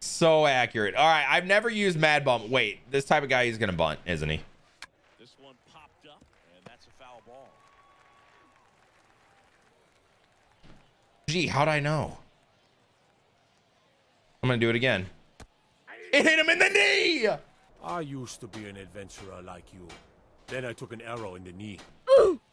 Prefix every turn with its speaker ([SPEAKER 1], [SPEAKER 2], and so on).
[SPEAKER 1] So accurate. All right, I've never used Mad Bump. Wait, this type of guy, he's gonna bunt, isn't he?
[SPEAKER 2] This one popped up, and that's a foul ball.
[SPEAKER 1] Gee, how'd I know? I'm gonna do it again. It hit him in the knee!
[SPEAKER 3] I used to be an adventurer like you. Then I took an arrow in the knee.